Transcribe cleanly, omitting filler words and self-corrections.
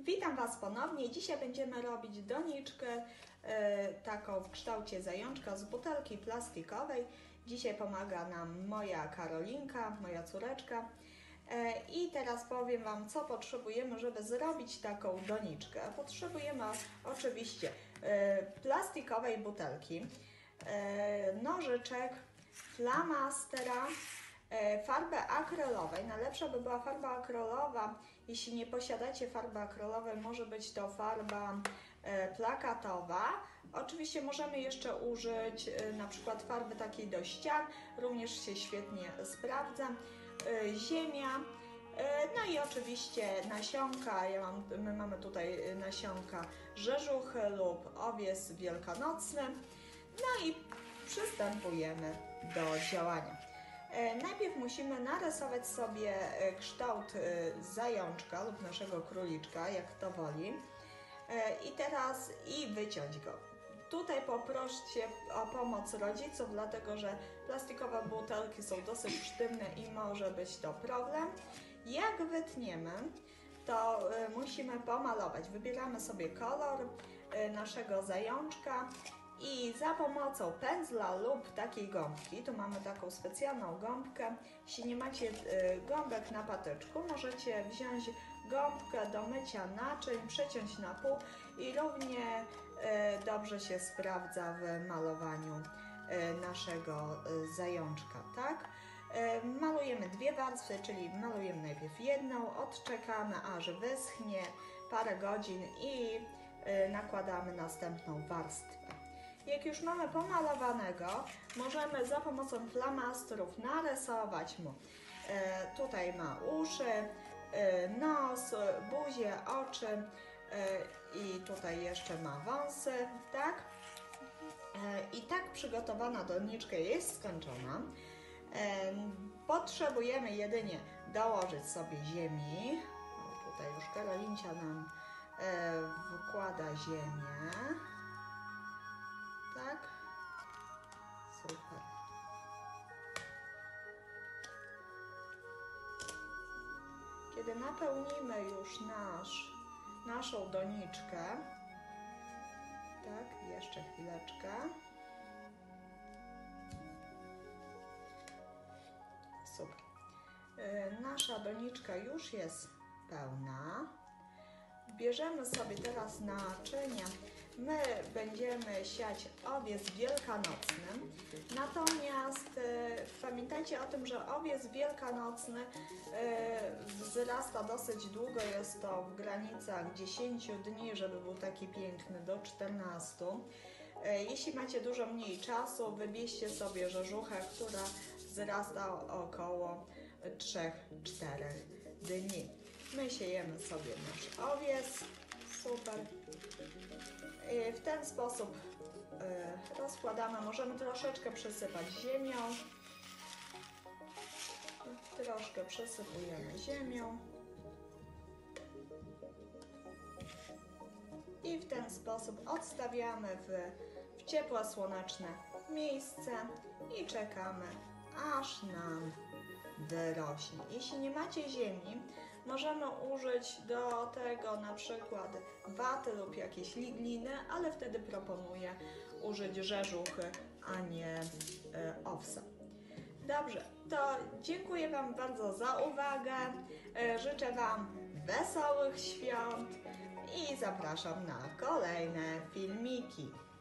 Witam Was ponownie. Dzisiaj będziemy robić doniczkę taką w kształcie zajączka z butelki plastikowej. Dzisiaj pomaga nam moja Karolinka, moja córeczka. I teraz powiem Wam, co potrzebujemy, żeby zrobić taką doniczkę. Potrzebujemy oczywiście plastikowej butelki, nożyczek, flamastera, farby akrylowej. Najlepsza by była farba akrylowa. Jeśli nie posiadacie farby akrylowej, może być to farba plakatowa. Oczywiście możemy jeszcze użyć na przykład farby takiej do ścian, również się świetnie sprawdza. Ziemia, no i oczywiście nasionka. My mamy tutaj nasionka rzeżuchy lub owies wielkanocny. No i przystępujemy do działania. Najpierw musimy narysować sobie kształt zajączka lub naszego króliczka, jak kto woli. I wyciąć go. Tutaj poproście o pomoc rodziców, dlatego że plastikowe butelki są dosyć sztywne i może być to problem. Jak wytniemy, to musimy pomalować. Wybieramy sobie kolor naszego zajączka i za pomocą pędzla lub takiej gąbki, tu mamy taką specjalną gąbkę. Jeśli nie macie gąbek na patyczku, możecie wziąć gąbkę do mycia naczyń, przeciąć na pół i równie dobrze się sprawdza w malowaniu naszego zajączka, tak? Malujemy dwie warstwy, czyli malujemy najpierw jedną, odczekamy aż wyschnie parę godzin i nakładamy następną warstwę. Jak już mamy pomalowanego, możemy za pomocą flamastrów narysować mu. Tutaj ma uszy, nos, buzię, oczy i tutaj jeszcze ma wąsy, tak? I tak przygotowana doniczka jest skończona. Potrzebujemy jedynie dołożyć sobie ziemi. Tutaj już Karolincia nam wkłada ziemię. Tak? Super. Kiedy napełnimy już naszą doniczkę, tak, jeszcze chwileczkę. Super. Nasza doniczka już jest pełna. Bierzemy sobie teraz naczynia. My będziemy siać owies wielkanocny, natomiast pamiętajcie o tym, że owies wielkanocny wzrasta dosyć długo, jest to w granicach 10 dni, żeby był taki piękny, do 14. Jeśli macie dużo mniej czasu, wybierzcie sobie rzeżuchę, która wzrasta około 3-4 dni. My siejemy sobie nasz owies, super. I w ten sposób rozkładamy, możemy troszeczkę przysypać ziemią. Troszkę przysypujemy ziemią. I w ten sposób odstawiamy w ciepłe, słoneczne miejsce i czekamy, aż nam wyrośnie. Jeśli nie macie ziemi, możemy użyć do tego na przykład waty lub jakieś ligniny, ale wtedy proponuję użyć rzeżuchy, a nie owsa. Dobrze, to dziękuję Wam bardzo za uwagę, życzę Wam wesołych świąt i zapraszam na kolejne filmiki.